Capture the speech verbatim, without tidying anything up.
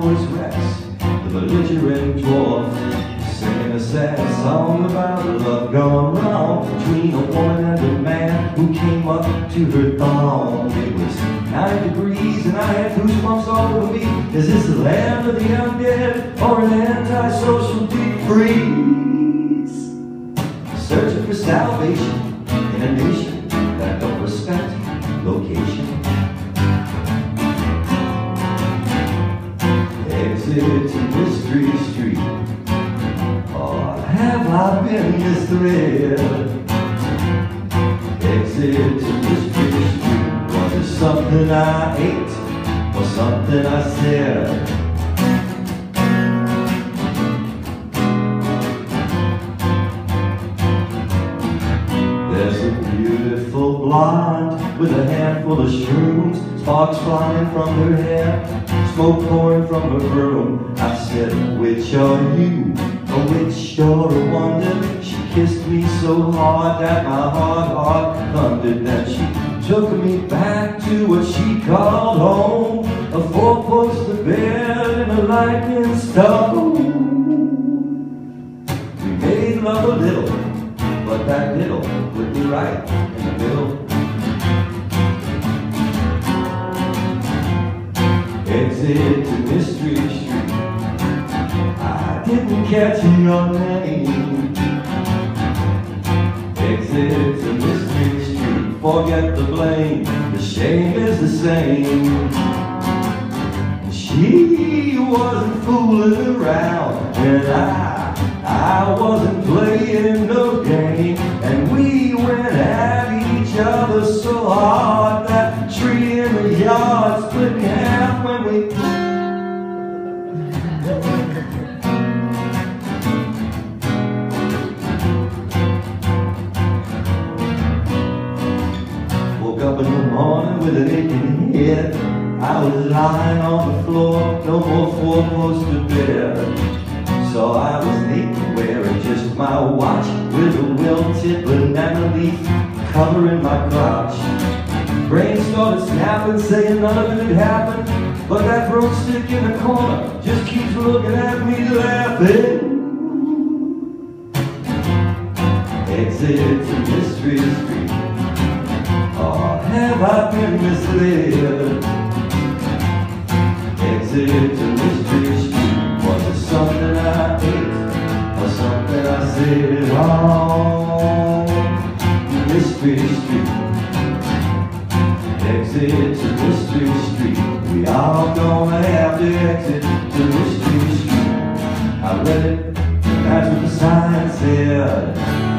voice rests, the belligerent dwarf, singing a sad song about love gone wrong between a woman and a man who came up to her thong. It was nine degrees and I had goosebumps all over me. Is this the land of the undead or an antisocial deep freeze? Searching for salvation in a nation that don't respect location. Exit to Mystery Street. Oh, have I been misled? Exit to Mystery Street. Was it something I ate or something I said? There's a beautiful blonde with a handful of shrooms, sparks flying from her hair, smoke pouring from her room. I said, which are you? A witch or a wonder? She kissed me so hard that my heart, heart thundered. Then she took me back to what she called home, a four-poster bed and a lightning stone. We made love a little, but that little would be right in the middle. Exit to Mystery Street. I didn't catch your name. Exit to Mystery Street. Forget the blame, the shame is the same. She wasn't fooling around, and I, I wasn't playing no game. And we went at each other so hard that tree in the yard split in half when we woke up in the morning with an aching head. I was lying on the floor, no more four-poster bed. So I was naked, wearing just my watch, with a wilted banana leaf covering my crotch. Brain started snapping, saying none of it had happened, but that broomstick in the corner just keeps looking at me laughing. Exit to Mystery Street. Oh, have I been misled? Exit to Mystery Street. Was it something I ate or something I said? Oh, Mystery Street. Exit to Mystery Street. We all gonna have to exit to Mystery Street. I read it, that's what the sign said.